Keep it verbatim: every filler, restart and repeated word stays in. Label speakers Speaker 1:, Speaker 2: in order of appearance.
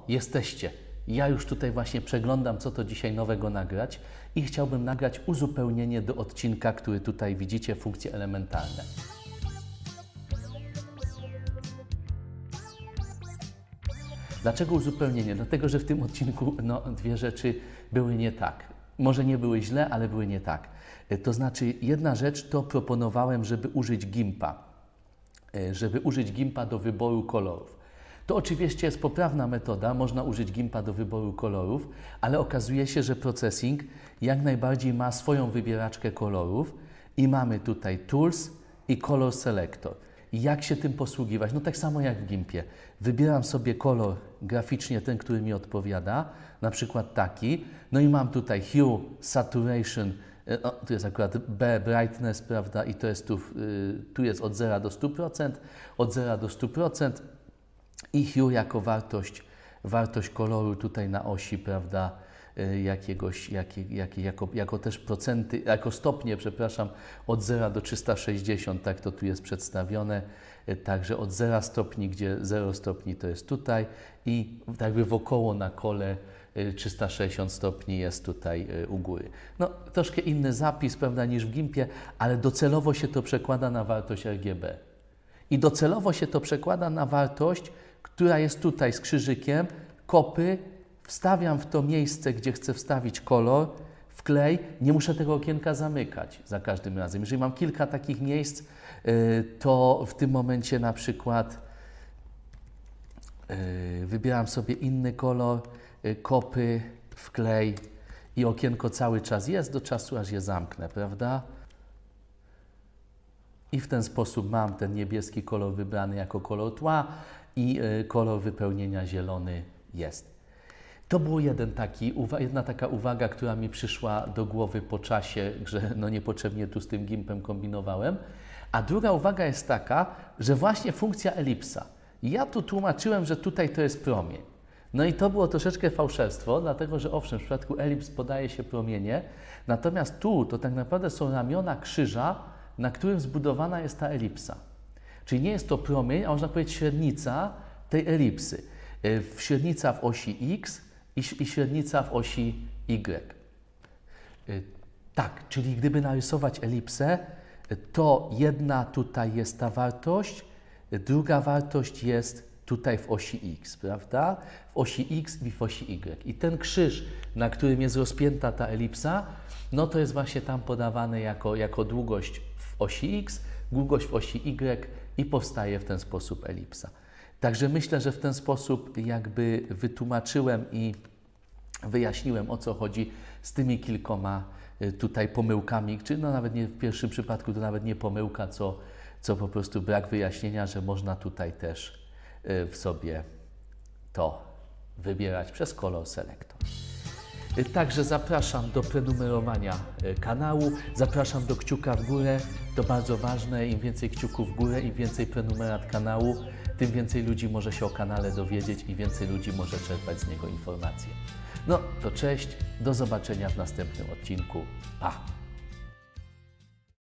Speaker 1: O, jesteście. Ja już tutaj właśnie przeglądam, co to dzisiaj nowego nagrać i chciałbym nagrać uzupełnienie do odcinka, który tutaj widzicie, funkcje elementarne. Dlaczego uzupełnienie? Dlatego, że w tym odcinku no, dwie rzeczy były nie tak. Może nie były źle, ale były nie tak. To znaczy, jedna rzecz to proponowałem, żeby użyć gimpa. Żeby użyć gimpa do wyboru kolorów. To oczywiście jest poprawna metoda, można użyć gimpa do wyboru kolorów, ale okazuje się, że processing jak najbardziej ma swoją wybieraczkę kolorów i mamy tutaj Tools i Color Selector. I jak się tym posługiwać? No tak samo jak w gimpie. Wybieram sobie kolor graficznie, ten, który mi odpowiada, na przykład taki, no i mam tutaj Hue, Saturation, no, tu jest akurat B, Brightness, prawda, i to jest tu, tu jest od zera do stu procent, od zera do stu procent i Hue jako wartość, wartość koloru tutaj na osi, prawda, jakiegoś, jak, jak, jako, jako też procenty, jako stopnie, przepraszam, od zera do trzystu sześćdziesięciu, tak to tu jest przedstawione, także od zera stopni, gdzie zero stopni to jest tutaj i tak jakby wokoło na kole trzysta sześćdziesiąt stopni jest tutaj u góry. No, troszkę inny zapis, prawda, niż w gimpie, ale docelowo się to przekłada na wartość R G B. I docelowo się to przekłada na wartość, która jest tutaj z krzyżykiem, kopy, wstawiam w to miejsce, gdzie chcę wstawić kolor, wklej, nie muszę tego okienka zamykać za każdym razem. Jeżeli mam kilka takich miejsc, to w tym momencie na przykład wybieram sobie inny kolor, kopy, wklej i okienko cały czas jest do czasu, aż je zamknę, prawda? I w ten sposób mam ten niebieski kolor wybrany jako kolor tła i kolor wypełnienia zielony jest. To był jeden taki, jedna taka uwaga, która mi przyszła do głowy po czasie, że no niepotrzebnie tu z tym gimpem kombinowałem. A druga uwaga jest taka, że właśnie funkcja elipsa. Ja tu tłumaczyłem, że tutaj to jest promień. No i to było troszeczkę fałszerstwo, dlatego że owszem, w przypadku elips podaje się promienie, natomiast tu to tak naprawdę są ramiona krzyża, na którym zbudowana jest ta elipsa. Czyli nie jest to promień, a można powiedzieć średnica tej elipsy. Średnica w osi X i średnica w osi Y. Tak, czyli gdyby narysować elipsę, to jedna tutaj jest ta wartość, druga wartość jest tutaj w osi X, prawda? W osi X i w osi Y. I ten krzyż, na którym jest rozpięta ta elipsa, no to jest właśnie tam podawane jako, jako długość w osi X, długość w osi Y i powstaje w ten sposób elipsa. Także myślę, że w ten sposób jakby wytłumaczyłem i wyjaśniłem, o co chodzi z tymi kilkoma tutaj pomyłkami, czy no nawet nie w pierwszym przypadku to nawet nie pomyłka, co, co po prostu brak wyjaśnienia, że można tutaj też w sobie to wybierać przez Color Selector. Także zapraszam do prenumerowania kanału, zapraszam do kciuka w górę, to bardzo ważne, im więcej kciuków w górę, im więcej prenumerat kanału, tym więcej ludzi może się o kanale dowiedzieć i więcej ludzi może czerpać z niego informacje. No to cześć, do zobaczenia w następnym odcinku, pa!